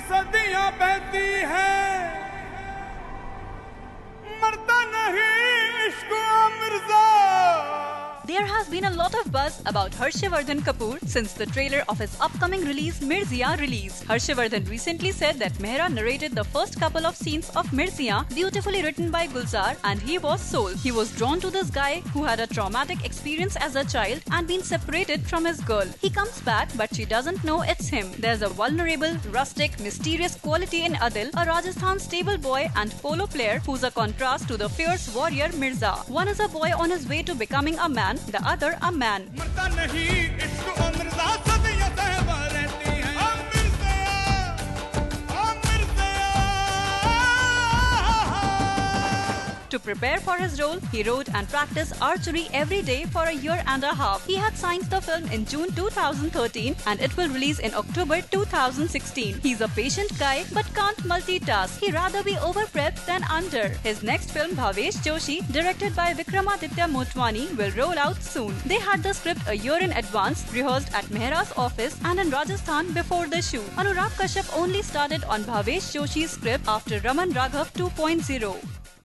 सदियां बहती है, मरता नहीं इश्क Mirza. There has been a lot of buzz about Harshavardhan Kapoor since the trailer of his upcoming release Mirzya released. Harshavardhan recently said that Mehra narrated the first couple of scenes of Mirzya, beautifully written by Gulzar, and he was sold. He was drawn to this guy who had a traumatic experience as a child and been separated from his girl. He comes back, but she doesn't know it's him. There's a vulnerable, rustic, mysterious quality in Adil, a Rajasthan stable boy and polo player who's a contrast to the fierce warrior Mirza. One is a boy on his way to becoming a man, the other a man. To prepare for his role, he wrote and practiced archery every day for a year and a half. He had signed the film in June 2013 and it will release in October 2016. He's a patient guy but can't multitask. He'd rather be over-prepped than under. His next film, Bhavesh Joshi, directed by Vikramaditya Motwani, will roll out soon. They had the script a year in advance, rehearsed at Mehra's office and in Rajasthan before the shoot. Anurag Kashyap only started on Bhavesh Joshi's script after Raman Raghav 2.0.